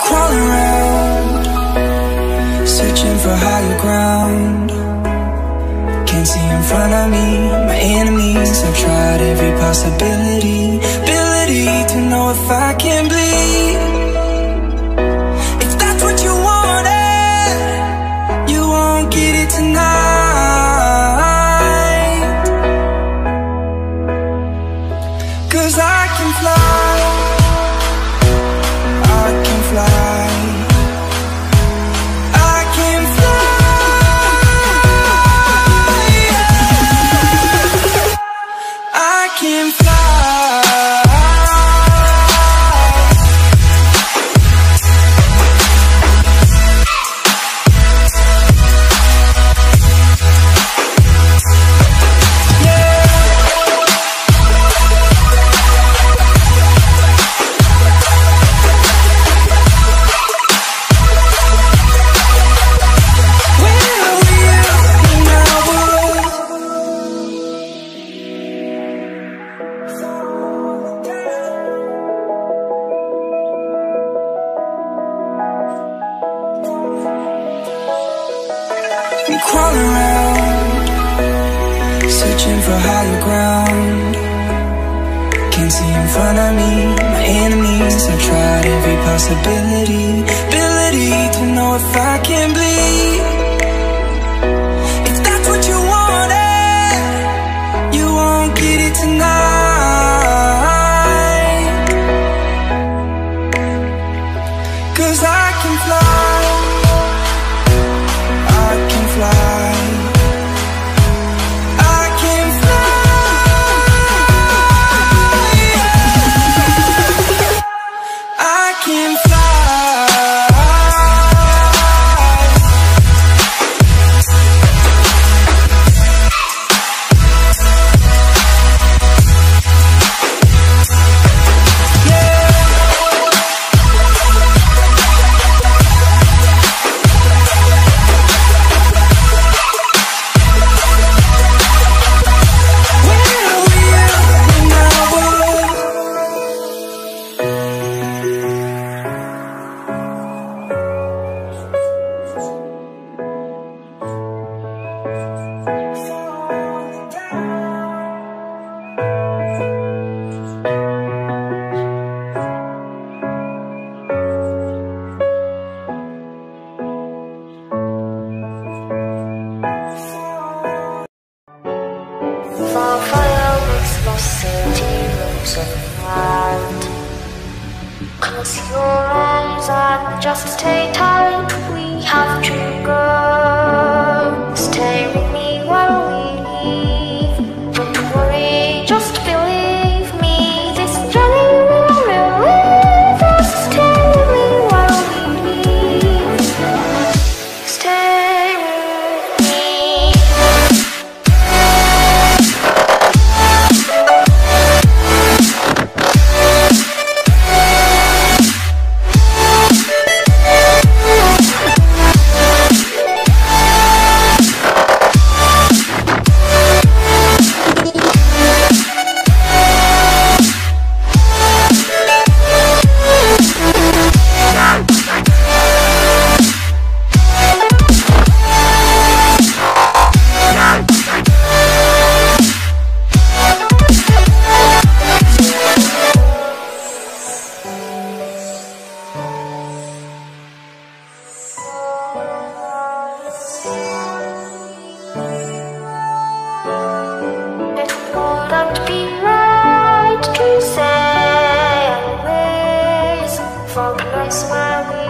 crawling around, searching for higher ground. Can't see in front of me, my enemies. I've tried every possibility, ability to know if I can bleed. If that's what you wanted, you won't get it tonight. 'Cause I can fly, I can fly, I can fly, I can fly. I'm crawling around, searching for higher ground. Can't see in front of me, my enemies. I've tried every possibility, ability to know if I can bleed. If that's what you wanted, you won't get it tonight. 'Cause I can fly, I can fly, I can fly, I can fly. For fireworks, lost city rooms around. Close your eyes and just stay tight. We have to go. Stay with me while we leave. Don't worry, just believe me. This journey will relieve us. Stay with me while we leave. Stay with me. It wouldn't be right to say anyways, for the place where we